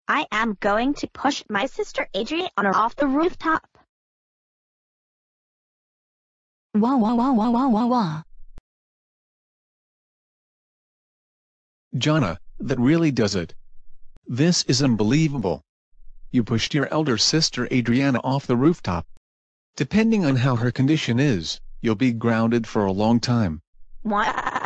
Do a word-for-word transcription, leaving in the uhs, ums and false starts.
I am going to push my sister Adrianna off the rooftop. Wah wah wah wah wah wah wah. Gianna, that really does it. This is unbelievable. You pushed your elder sister Adrianna off the rooftop. Depending on how her condition is, you'll be grounded for a long time. What?